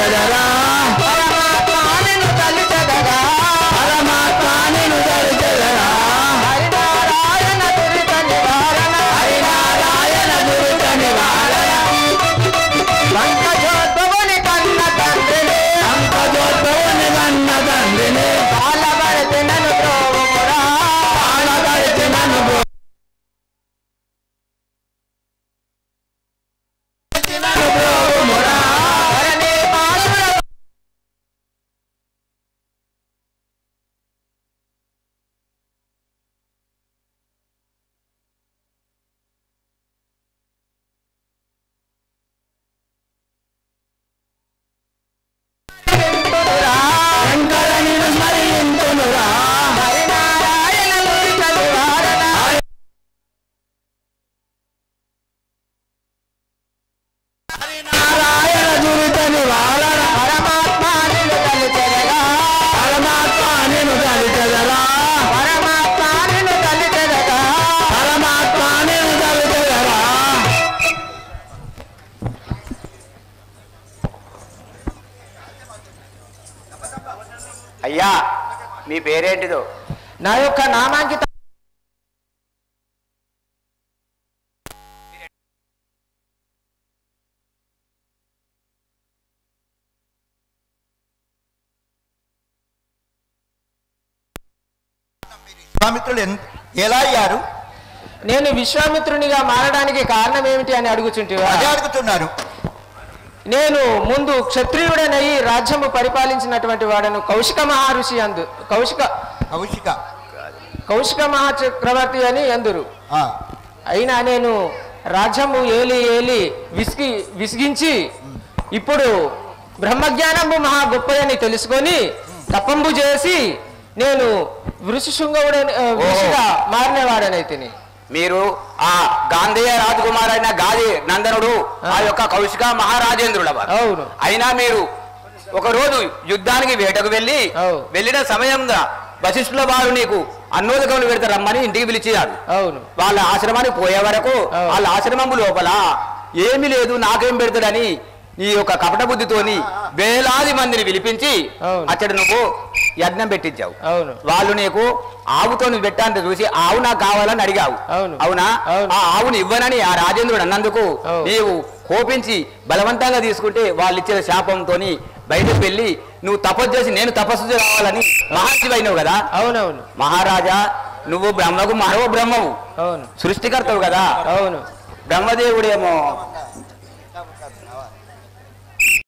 దలిచెదరా పరమాత్మ నిన్ను దలిచెదరా పరమాత్మ నిన్ను దలిచెదరా హరినారాయణ దురిత నివారణ హరినారాయణ దురిత నివారణ పంకజోద్భవుని కన్న తండ్రిని పంకజోద్భవుని కన్న తండ్రిని పాలబడితే నన్ను ద్రోవమురా పాలబడితే నన్ను ద్రోవమురా ధరణి మాసుల శంకరుని స్మరింతునురా హరినారాయణ దురిత నివారణ హరినారాయణ దురిత నివారణ పరమాత్మ నిన్ను దలిచెదరా పరమాత్మ నిన్ను దలిచెదరా పరమాత్మ నిన్ను దలిచెదరా పరమాత్మ నిన్ను దలిచెదరా అయ్యా మీ పేరేంటిదో? నా యొక్క నామాంకిత విశ్వామిత్రులు ఎలా అయ్యారు? నేను విశ్వామిత్రునిగా మారడానికి కారణం ఏమిటి అని అడుగుచుంటివా? అదే అడుగుతున్నారు. నేను ముందు క్షత్రియుడనై రాజ్యము పరిపాలించినటువంటి వాడను కౌశిక మహర్షి అందు కౌశిక మహాచక్రవర్తి అని ఎందురు. అయినా నేను రాజ్యము ఏలి ఏలి విసిగించి ఇప్పుడు బ్రహ్మజ్ఞానము మహా గొప్పదని తెలుసుకొని తపంబు చేసి నేను వృషిశృంగవుడిగా మారినవాడనైతిని. మీరు ఆ గాంధేయ రాజకుమార్ అయిన గాది నందనుడు ఆ యొక్క కౌశిక మహారాజేంద్రుల వారు. అవును. అయినా మీరు ఒక రోజు యుద్ధానికి వేటకు వెళ్ళిన సమయంలో వశిష్ఠుల వారు నీకు అన్నోదకములు పెడతారు రమ్మని ఇంటికి పిలిచారు. అవును. వాళ్ళ ఆశ్రమానికి పోయే వరకు వాళ్ళ ఆశ్రమము లోపల ఏమీ లేదు నాకేం పెడతాడని ఈ యొక్క కపట బుద్ధితోని వేలాది మందిని పిలిపించి అచ్చడి నువ్వు యజ్ఞం పెట్టించావు. వాళ్ళు నీకు ఆవుతో నువ్వు పెట్టాలని చూసి ఆవు నాకు కావాలని అడిగావు. అవునా? ఆ ఆవుని ఇవ్వనని ఆ రాజేంద్రుడు అన్నందుకు నీవు కోపించి బలవంతంగా తీసుకుంటే వాళ్ళు ఇచ్చిన శాపంతో బయటకు వెళ్ళి నువ్వు తపస్సు చేసి నేను తపస్సు రావాలని మహర్షి అయినావు కదా. అవునవును. మహారాజా నువ్వు బ్రహ్మకు మరో బ్రహ్మవు సృష్టికర్తవు కదా. అవును. బ్రహ్మదేవుడేమో